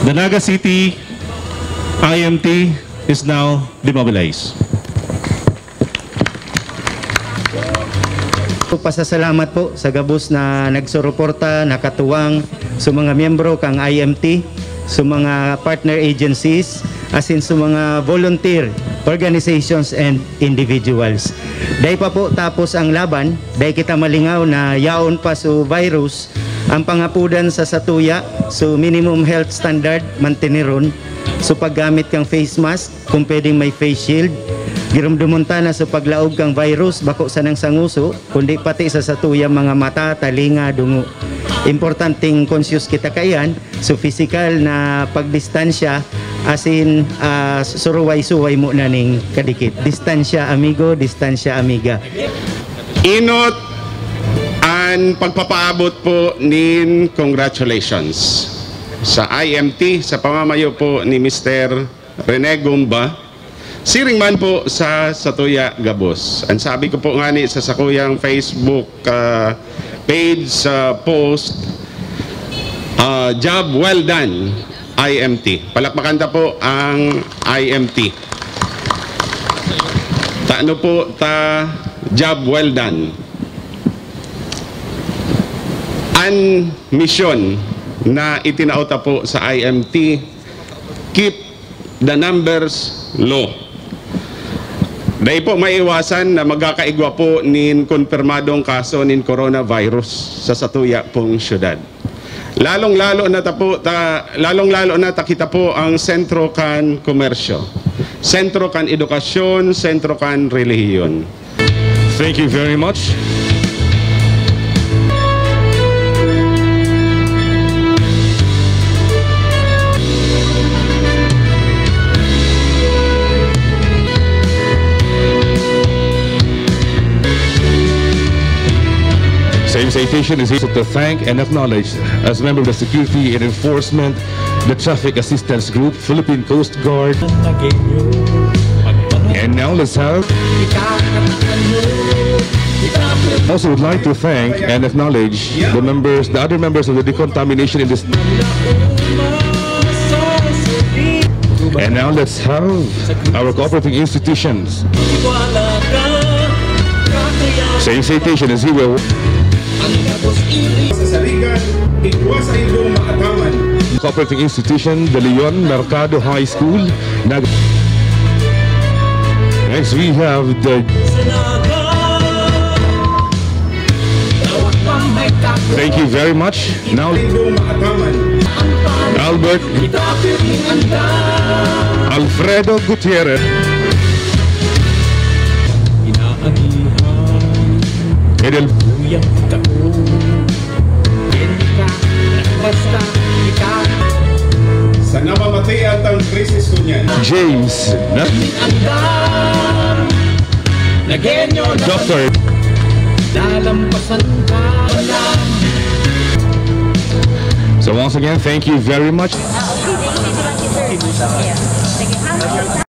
The Naga City IMT is now demobilized. Pasasalamat po sa gabos na nagsuporta, nakatuwang sa mga miyembro kang IMT, sa mga partner agencies, as in sa mga volunteer organizations and individuals. Dahil pa po tapos ang laban, dahil kita malingaw na yaon pa sa virus, ang pangapudan sa satuya, so minimum health standard, mantineron, so paggamit kang face mask, kung pwedeng may face shield, girumdumunta na sa paglaog kang virus, bako sa nang sanguso, kundi pati sa satuya mga mata, talinga, dungo. Importanteng conscious kita kayan, so physical na pagdistansya, as in suruway-suway mo na ning kadikit. Distansya amigo, distansya amiga. Inot ang pagpapaabot po nin congratulations sa IMT sa pamamayo po ni Mr. Rene Gumba, siring man po sa Satuya Gabos. Ang sabi ko po nga ni sa sakuyang Facebook page post, job well done IMT. Palakpakan ta po ang IMT. Taano po ta job well done. Ang mission na itinauta po sa IMT, keep the numbers low. Dahil po maiwasan na magkakaigwa po nin konfirmadong kaso nin coronavirus sa Satuya pong syudad. Lalong-lalo na kita po ang sentro kan komersyo, sentro kan edukasyon, sentro kan relihiyon. Thank you very much. Same citation is here to thank and acknowledge as member of the Security and Enforcement, the Traffic Assistance Group, Philippine Coast Guard. And now let's have. Also would like to thank and acknowledge the other members of the decontamination in this. And now let's have our cooperating institutions. Same citation is here. Cooperating institution, the Leon Mercado High School. Next we have the. Thank you very much. Now Albert Alfredo Gutierrez. Edel sa namamatay at ang krisis kunyan. James Dr. So once again, thank you very much.